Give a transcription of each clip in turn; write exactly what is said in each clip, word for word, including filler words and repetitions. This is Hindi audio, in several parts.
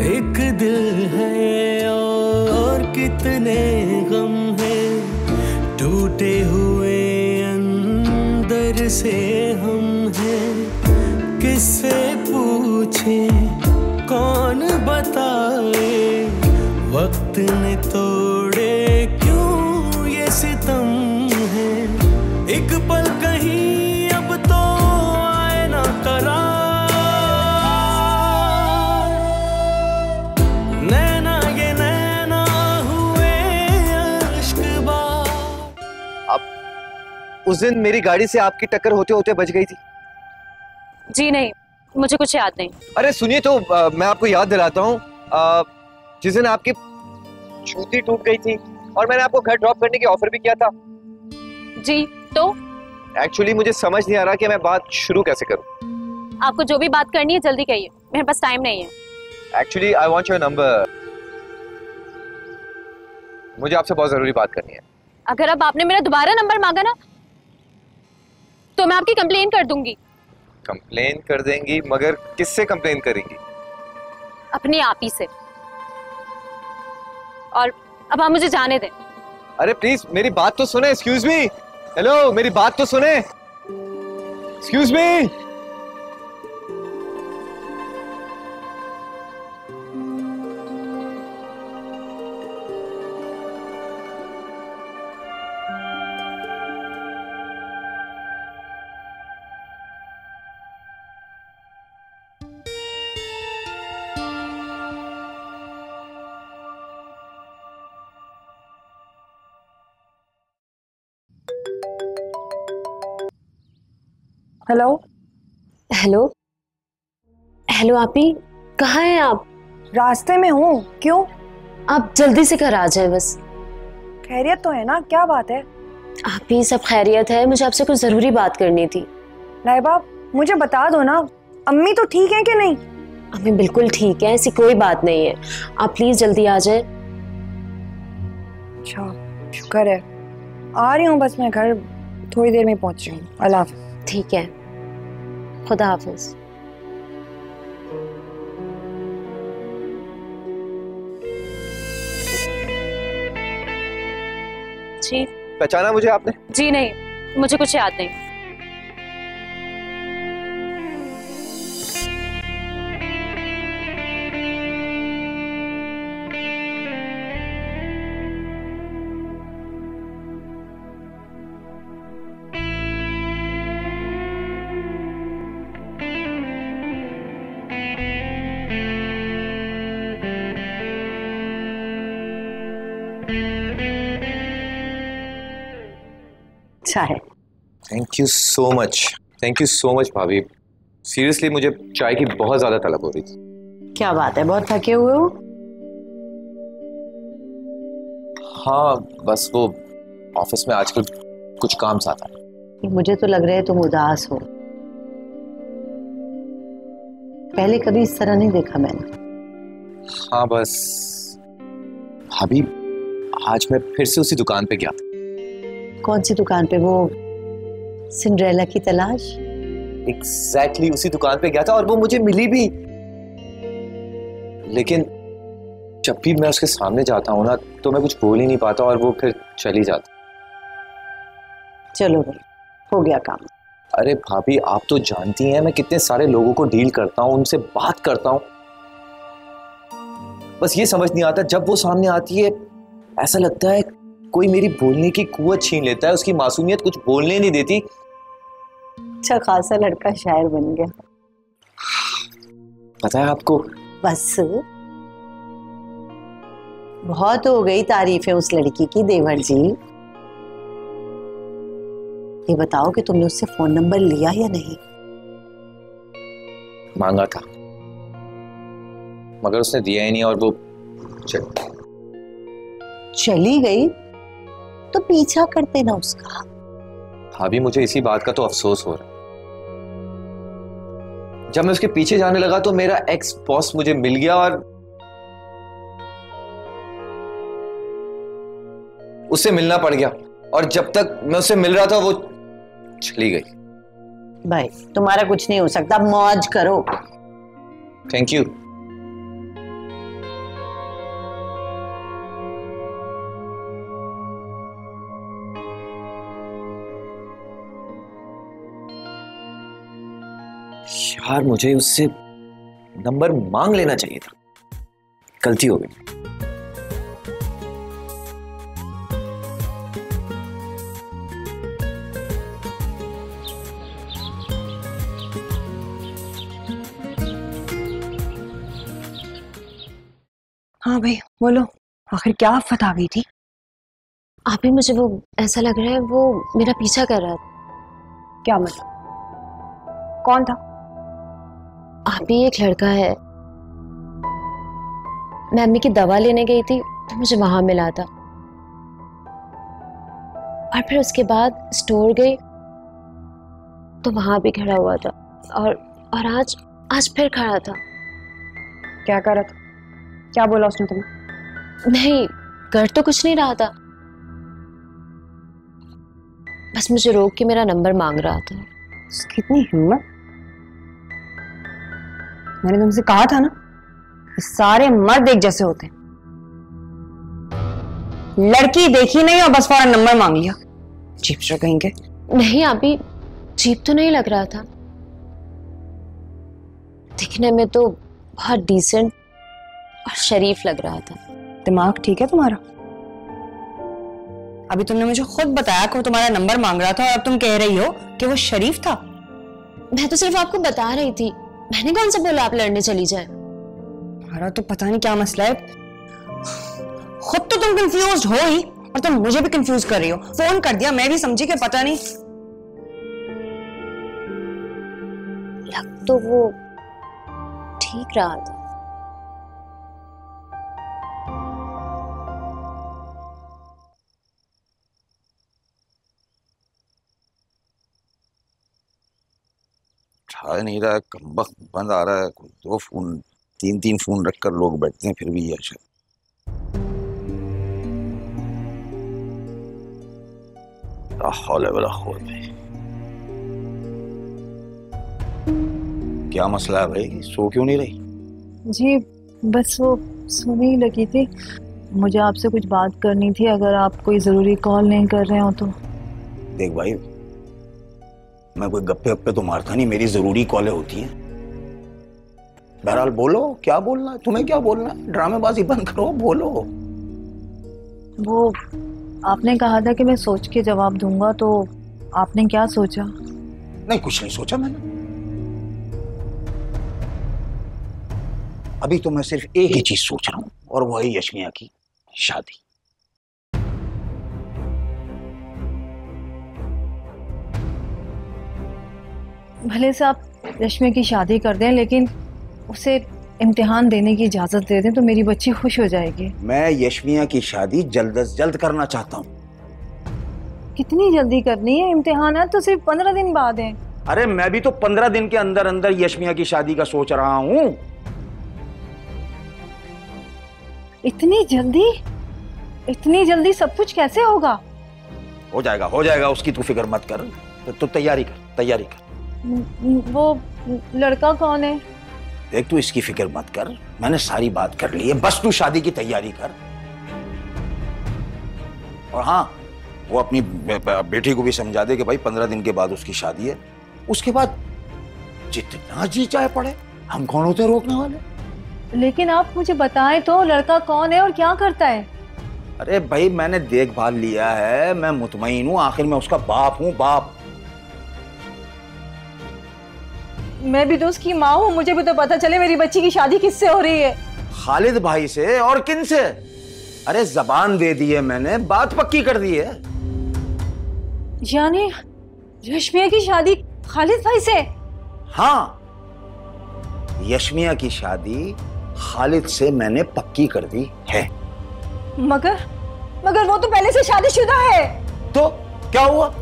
एक दिल है और कितने गम है, टूटे हुए अंदर से हम हैं। किससे पूछे कौन बताए, वक्त ने तोड़े क्यों ये सितम है। एक पल कहीं अब तो आए ना करार, नैना ये नैना हुए अश्कबार। आप उस दिन मेरी गाड़ी से आपकी टक्कर होते होते बच गई थी? जी नहीं, मुझे कुछ याद नहीं। अरे सुनिए तो आ, मैं आपको याद दिलाता हूँ, जिस दिन आपकी जूती टूट गई थी और मैंने आपको घर ड्रॉप करने की ऑफर भी किया था। जी तो एक्चुअली मुझे समझ नहीं आ रहा कि मैं बात शुरू कैसे करूं। आपको जो भी बात करनी है जल्दी कहिए, मेरे पास टाइम नहीं है। Actually I want your number, मुझे आपसे बहुत जरूरी बात करनी है। अगर अब आपने मेरा दोबारा नंबर मांगा ना तो मैं आपकी कंप्लेन कर दूंगी। कंप्लेन कर देंगी? मगर किससे कंप्लेन करेंगी? अपनी आप ही से। और अब आप मुझे जाने दें। अरे प्लीज मेरी बात तो सुने। एक्सक्यूज मी, हेलो, मेरी बात तो सुने। Excuse me. Hello hello hello आपी, कहाँ हैं आप? रास्ते में हूँ। क्यों? आप जल्दी से घर आ जाए बस। खैरियत तो है ना? क्या बात है? आपी सब खैरियत है, मुझे आपसे कुछ जरूरी बात करनी थी। लाइबा मुझे बता दो ना, अम्मी तो ठीक है कि नहीं? अम्मी बिल्कुल ठीक है, ऐसी कोई बात नहीं है। आप प्लीज जल्दी आ जाए। अच्छा शुक्र है, आ रही हूँ बस मैं घर, थोड़ी देर में पहुंच रही हूँ। अल्लाह हाफ़िज़। ठीक है, खुदा हाफिज। जी पहचाना मुझे आपने? जी नहीं, मुझे कुछ याद नहीं। अच्छा है। Thank you so much, thank you so much भाभी। सीरियसली मुझे चाय की बहुत ज्यादा तलब हो रही थी। क्या बात है, बहुत थके हुए हो? हाँ बस वो ऑफिस में आजकल कुछ काम साथ है। मुझे तो लग रहा है तुम उदास हो। पहले कभी इस तरह नहीं देखा मैंने। हाँ बस भाभी, आज मैं फिर से उसी दुकान पे गया था। कौन सी दुकान पे? वो सिंड्रेला की तलाश? एग्जैक्टली exactly उसी दुकान पे गया था और वो मुझे मिली भी। लेकिन जब भी मैं उसके सामने जाता हूँ ना तो मैं कुछ बोल ही नहीं पाता और वो फिर चली जाती। चलो भाई, हो गया काम। अरे भाभी आप तो जानती हैं मैं कितने सारे लोगों को डील करता हूँ, उनसे बात करता हूँ। बस ये समझ नहीं आता, जब वो सामने आती है ऐसा लगता है कोई मेरी बोलने की कुव्वत छीन लेता है, उसकी मासूमियत कुछ बोलने नहीं देती। अच्छा खासा लड़का शायर बन गया। पता है आपको? बस बहुत हो गई तारीफें उस लड़की की देवर जी। ये बताओ कि तुमने उससे फोन नंबर लिया या नहीं? मांगा था मगर उसने दिया ही नहीं और वो चल चली गई। तो पीछा करते ना उसका। भाभी मुझे इसी बात का तो अफसोस हो रहा है। जब मैं उसके पीछे जाने लगा तो मेरा एक्स बॉस मुझे मिल गया और उससे मिलना पड़ गया। और जब तक मैं उससे मिल रहा था वो चली गई। भाई तुम्हारा कुछ नहीं हो सकता, मौज करो। Thank you. यार मुझे उससे नंबर मांग लेना चाहिए था, गलती हो गई। हाँ भाई बोलो, आखिर क्या आफत आ गई थी? आप ही, मुझे वो ऐसा लग रहा है वो मेरा पीछा कर रहा था। क्या मतलब? कौन था? आप ही, एक लड़का है। मैं अम्मी की दवा लेने गई थी तो मुझे वहां मिला था, और फिर उसके बाद स्टोर गई तो वहां भी खड़ा हुआ था, और और आज आज फिर खड़ा था। क्या कर रहा था? क्या बोला उसने तुम्हें? नहीं, कर तो कुछ नहीं रहा था, बस मुझे रोक के मेरा नंबर मांग रहा था। उसकी इतनी हिम्मत! मैंने तुमसे कहा था ना, सारे मर्द एक जैसे होते हैं। लड़की देखी नहीं और बस फौरन नंबर मांग लिया। चीप से कहेंगे। नहीं अभी चीप तो नहीं लग रहा था, दिखने में तो बहुत डिसेंट और शरीफ लग रहा था। दिमाग ठीक है तुम्हारा? अभी तुमने मुझे खुद बताया कि वो तुम्हारा नंबर मांग रहा था और अब तुम कह रही हो कि वो शरीफ था। मैं तो सिर्फ आपको बता रही थी, मैंने कौन सा बोला आप लड़ने चली जाए। तुम्हारा तो पता नहीं क्या मसला है, खुद तो तुम कंफ्यूज हो ही और तुम मुझे भी कंफ्यूज कर रही हो। फोन कर दिया, मैं भी समझी कि पता नहीं। लग तो वो ठीक रहा था। उठा नहीं रहा है, कमबख्त बंद आ रहा है। दो फोन तीन तीन फोन रखकर लोग बैठते हैं, फिर भी ये अच्छा। क्या मसला है भाई, सो क्यों नहीं रही? जी बस वो सोने ही लगी थी। मुझे आपसे कुछ बात करनी थी, अगर आप कोई जरूरी कॉल नहीं कर रहे हो तो। देख भाई, मैं कोई गप्पे गप्पे तो मारता नहीं, मेरी जरूरी कॉलें होती हैं। बहरहाल बोलो, क्या बोलना है तुम्हें? क्या बोलना है? ड्रामेबाजी बंद करो, बोलो। वो आपने कहा था कि मैं सोच के जवाब दूंगा, तो आपने क्या सोचा? नहीं, कुछ नहीं सोचा मैंने। अभी तो मैं सिर्फ एक ही चीज सोच रहा हूं, और वो है यशमिया की शादी। भले से आप यशमिया की शादी कर दें, लेकिन उसे इम्तिहान देने की इजाजत दे दें तो मेरी बच्ची खुश हो जाएगी। मैं यशमिया की शादी जल्द अज जल्द करना चाहता हूँ। कितनी जल्दी करनी है? इम्तिहान है तो सिर्फ पंद्रह दिन बाद है। अरे मैं भी तो पंद्रह दिन के अंदर अंदर यशमिया की शादी का सोच रहा हूँ। इतनी जल्दी? इतनी जल्दी सब कुछ कैसे होगा? हो जाएगा, हो जाएगा, उसकी तू फिक्र मत कर। तो, तो तैयारी कर, तैयारी कर। वो लड़का कौन है? देख, तू इसकी फिक्र मत कर, मैंने सारी बात कर ली है, बस तू शादी की तैयारी कर। और हाँ, वो अपनी बेटी को भी समझा दे कि भाई पंद्रह दिन के बाद उसकी शादी है। उसके बाद जितना जी चाहे पड़े, हम कौन होते रोकने वाले? लेकिन आप मुझे बताएं तो, लड़का कौन है और क्या करता है? अरे भाई, मैंने देखभाल लिया है, मैं मुतमईन हूं, आखिर मैं उसका बाप हूं, बाप। मैं भी तो उसकी माँ हूँ, मुझे भी तो पता चले मेरी बच्ची की शादी किससे हो रही है। खालिद भाई से। और किन से? अरे जबान दे दी है मैंने, बात पक्की कर दी है। यानी यशमिया की शादी खालिद भाई से? हाँ, यशमिया की शादी खालिद से मैंने पक्की कर दी है। मगर मगर वो तो पहले से शादीशुदा है। तो क्या हुआ?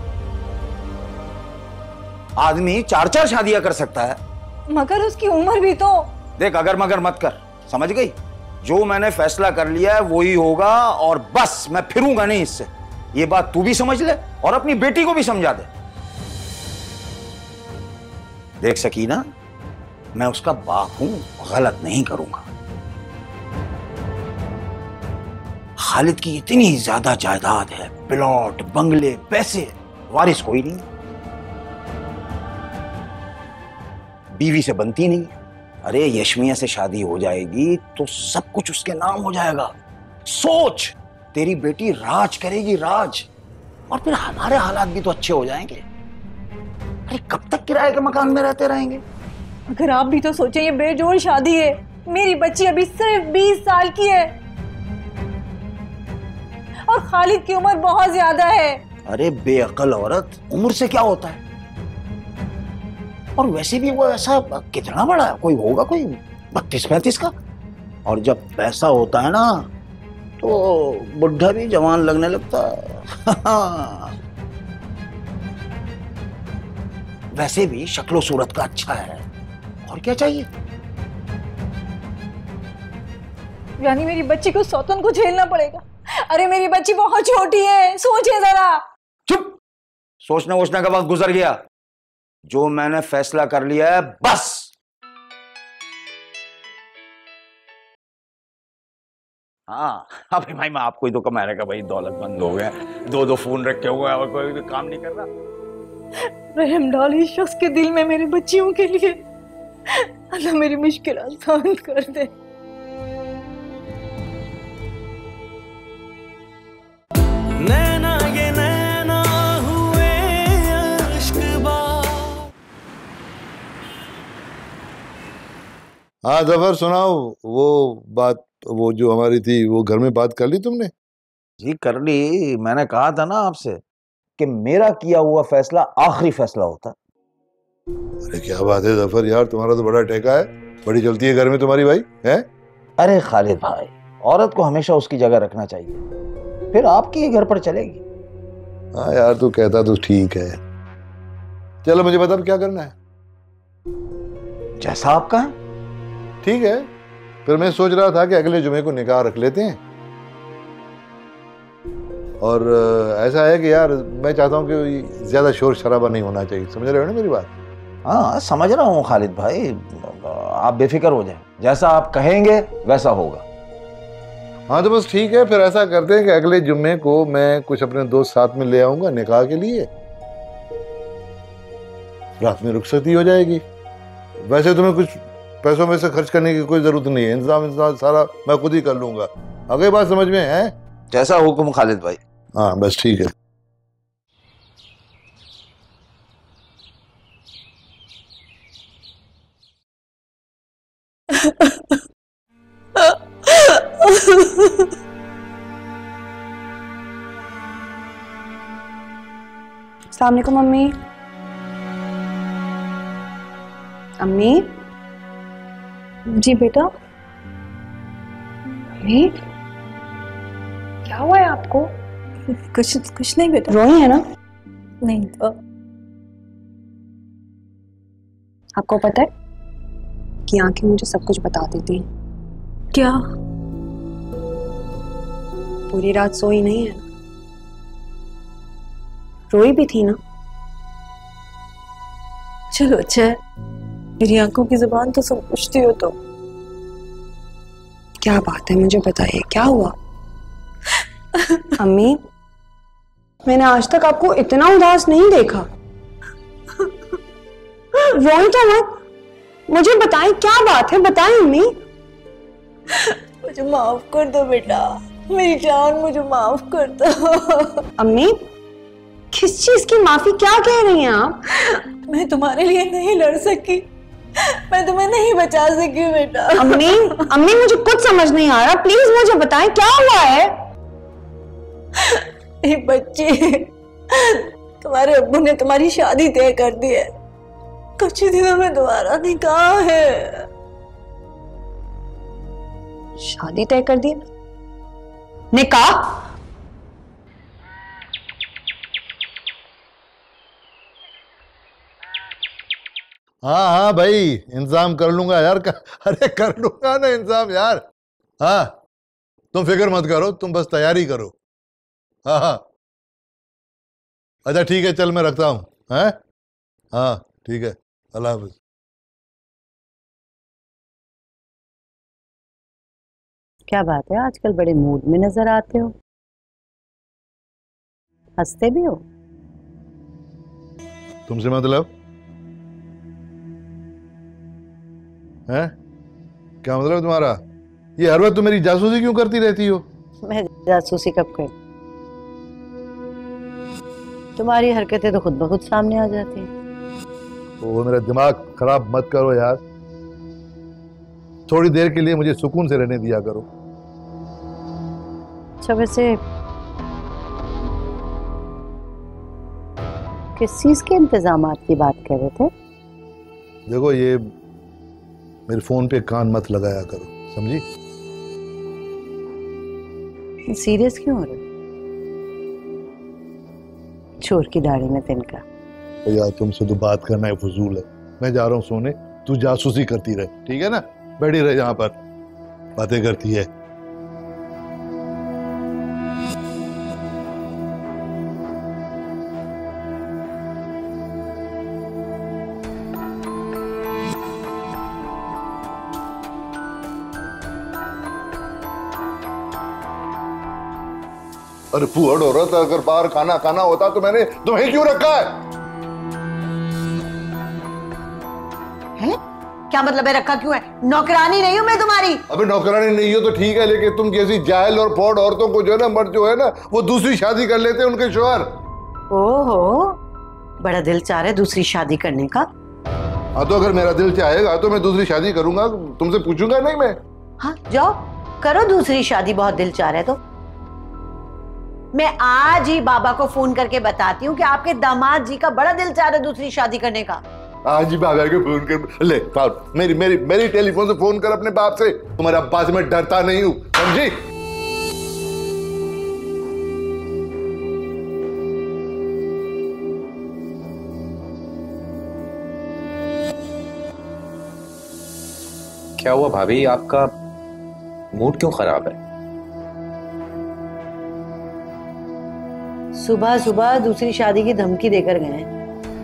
आदमी चार चार शादियां कर सकता है। मगर उसकी उम्र भी तो। देख, अगर मगर मत कर, समझ गई? जो मैंने फैसला कर लिया है वही होगा, और बस मैं फिरूंगा नहीं इससे। ये बात तू भी समझ ले और अपनी बेटी को भी समझा दे। देख सकीना, मैं उसका बाप हूं, गलत नहीं करूंगा। खालिद की इतनी ज्यादा जायदाद है, प्लॉट, बंगले, पैसे, वारिस कोई नहीं। बीवी से बनती नहीं। अरे यशमिया से शादी हो जाएगी तो सब कुछ उसके नाम हो जाएगा। सोच, तेरी बेटी राज करेगी, राज, और फिर हमारे हालात भी तो अच्छे हो जाएंगे। अरे कब तक किराए के मकान में रहते रहेंगे? अगर आप भी तो सोचें, ये बेजोड़ शादी है। मेरी बच्ची अभी सिर्फ बीस साल की है और खालिद की उम्र बहुत ज्यादा है। अरे बेअकल औरत, उम्र से क्या होता है? और वैसे भी वो ऐसा कितना बड़ा है, कोई होगा कोई बत्तीस पैंतीस का। और जब पैसा होता है ना तो बुढ़ा भी जवान लगने लगता है। वैसे भी शक्लो सूरत का अच्छा है, और क्या चाहिए? यानी मेरी बच्ची को सौतन को झेलना पड़ेगा। अरे मेरी बच्ची बहुत छोटी है, सोचिए जरा। चुप, सोचने वोचने का वक्त गुजर गया। जो मैंने फैसला कर लिया है बस। हाँ अभी भाई मैं आपको ही तो कमा रहा, भाई दौलतमंद हो गए, दो दो फोन रखे हुए हैं और कोई भी काम नहीं कर रहा। रहम डाल इस शख्स के दिल में मेरी बच्चियों के लिए। अल्लाह मेरी मुश्किल आसान कर दे। नैना ये नैना हुए अश्क बार। हाँ जफर सुनाओ, वो बात वो जो हमारी थी वो घर में बात कर ली तुमने? जी कर ली। मैंने कहा था ना आपसे कि मेरा किया हुआ फैसला आखिरी फैसला होता। अरे क्या बात है जफर यार, तुम्हारा तो बड़ा टेका है, बड़ी चलती है घर में तुम्हारी भाई है। अरे खालिद भाई, औरत को हमेशा उसकी जगह रखना चाहिए, फिर आपकी ही घर पर चलेगी। हाँ यार तू कहता तो ठीक है। चलो मुझे बता क्या करना है। जैसा आपका है। ठीक है, फिर मैं सोच रहा था कि अगले जुमे को निकाह रख लेते हैं। और ऐसा है कि यार मैं चाहता हूँ कि ज्यादा शोर शराबा नहीं होना चाहिए, समझ रहे हो ना मेरी बात? हाँ समझ रहा हूँ खालिद भाई, आप बेफिक्र हो जाएं, जैसा आप कहेंगे वैसा होगा। हाँ तो बस ठीक है, फिर ऐसा करते हैं कि अगले जुम्मे को मैं कुछ अपने दोस्त साथ में ले आऊंगा निकाह के लिए, रात में रुखसती हो जाएगी। वैसे तुम्हें कुछ पैसों में से खर्च करने की कोई जरूरत नहीं है, इंतजाम इंतजाम सारा मैं खुद ही कर लूंगा। आगे बात समझ में है? जैसा हुक्म खालिद भाई। हाँ बस ठीक है। अस्सलाम वालेकुम मम्मी। अम्मी। जी बेटा। अम्मी क्या हुआ है आपको? कुछ कुछ नहीं बेटा। रोई है ना? नहीं तो। आपको पता है कि आंखें मुझे सब कुछ बता देती हैं। क्या? पूरी रात सोई नहीं है, रोई भी थी ना। चलो अच्छा है, मेरी आंखों की जुबान तो सब पूछती हो तो। क्या बात है, मुझे बताइए क्या हुआ? अम्मी मैंने आज तक आपको इतना उदास नहीं देखा। रोई तो मत, मुझे बताएं क्या बात है, बताएं अम्मी। मुझे माफ कर दो बेटा, मेरी जान मुझे माफ कर दो। अम्मी किस चीज की माफी, क्या कह रही हैं आप? मैं तुम्हारे लिए नहीं लड़ सकी, मैं तुम्हें नहीं बचा सकी बेटा। अम्मी अम्मी मुझे कुछ समझ नहीं आ रहा, प्लीज मुझे बताएं क्या हुआ है? एक बच्ची, तुम्हारे अब्बू ने तुम्हारी शादी तय कर दी है, कुछ ही दिनों में दोबारा निकाह है। शादी तय कर दी? निकाह? हाँ हाँ भाई इंतजाम कर लूंगा यार। अरे कर लूंगा ना इंतजाम यार। हाँ तुम फिक्र मत करो, तुम बस तैयारी करो। हाँ हाँ अच्छा ठीक है, चल मैं रखता हूँ। हैं हाँ ठीक है, अल्लाह हाफिज। क्या बात है, आजकल बड़े मूड में नजर आते हो, हंसते भी हो। तुमसे मतलब? हैं? क्या मतलब है तुम्हारा? ये हर वक्त तुम मेरी जासूसी क्यों करती रहती हो? मैं जासूसी कब कर? तुम्हारी हरकतें तो खुद ब खुद सामने आ जाती हैं। वो मेरा दिमाग खराब मत करो यार, थोड़ी देर के लिए मुझे सुकून से रहने दिया करो। अच्छा वैसे किस चीज के इंतजामात की बात कर रहे थे? देखो ये मेरे फोन पे कान मत लगाया करो, समझी? सीरियस क्यों हो रहे? चोर की दाढ़ी में तिनका। तो यार तुमसे तो बात करना है फजूल है। मैं जा रहा हूँ सोने, तू जासूसी करती रहे, ठीक है ना? बैठी रहे यहाँ पर, बातें करती है। अरे फूहड़ औरत, अगर बाहर खाना खाना होता तो मैंने तुम्हें क्यों रखा है? है? क्या मतलब है रखा क्यों है? नौकरानी नहीं हूं मैं तुम्हारी। अबे नौकरानी नहीं हो तो ठीक है, लेकिन तुम कैसी जाहिल और फ्रॉड औरतों को जो है ना, मर्द जो है ना, वो दूसरी शादी कर लेते हैं उनके शोहर। ओहो, बड़ा दिल चाह रहा है दूसरी शादी करने का। हाँ तो अगर मेरा दिल चाहेगा तो मैं दूसरी शादी करूंगा, तुमसे पूछूंगा नहीं मैं। हाँ जाओ करो दूसरी शादी, बहुत दिल चाह रहा है तो। मैं आज ही बाबा को फोन करके बताती हूँ कि आपके दामाद जी का बड़ा दिल चाह रहा है दूसरी शादी करने का। आज ही बाबा को फोन कर ले, मेरी मेरी मेरी टेलीफोन से फोन कर अपने बाप से। तुम्हारे अब्बा से मैं डरता नहीं हूँ, समझी? क्या हुआ भाभी, आपका मूड क्यों खराब है? सुबह सुबह दूसरी शादी की धमकी देकर गए हैं।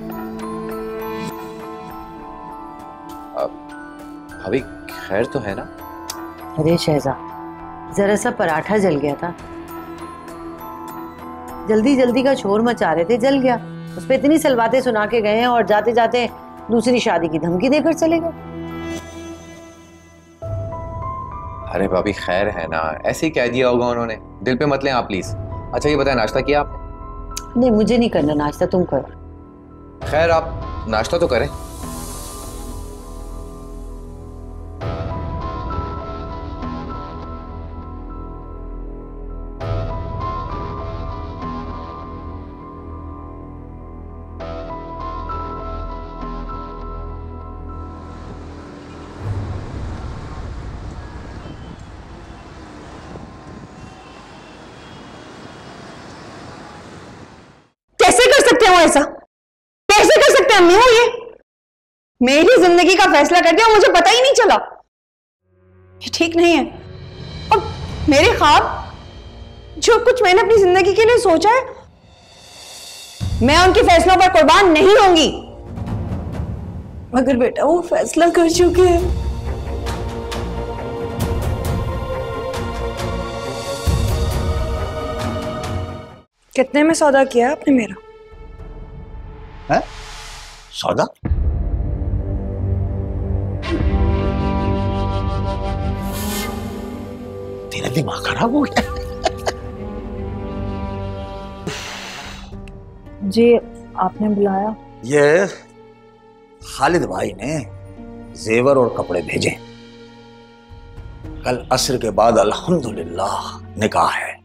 भाभी खैर तो है ना? अरे शहजा, जरा सा पराठा जल गया था, जल्दी जल्दी का शोर मचा रहे थे, जल गया। उस पे इतनी सलवातें सुना के गए हैं और जाते जाते दूसरी शादी की धमकी देकर चले गए। अरे भाभी खैर है ना, ऐसे ही कह दिया होगा उन्होंने, दिल पे मत लें आप प्लीज। अच्छा ये बताएं, नाश्ता किया आपने? नहीं मुझे नहीं करना नाश्ता, तुम करो। खैर आप नाश्ता तो करें। कैसे कर सकते हो ऐसा? कैसे कर सकते हैं अम्मी हो? ये मेरी जिंदगी का फैसला कर दिया, मुझे पता ही नहीं चला। ये ठीक नहीं है। और मेरे ख्वाब, जो कुछ मैंने अपनी जिंदगी के लिए सोचा है, मैं उनके फैसलों पर कुर्बान नहीं होंगी। मगर बेटा वो फैसला कर चुके हैं। कितने में सौदा किया आपने मेरा? है? सौदा? तेरा दिमाग खराब हो गया? जी आपने बुलाया? ये खालिद भाई ने जेवर और कपड़े भेजे। कल अस्र के बाद अल्हम्दुलिल्लाह निकाह है।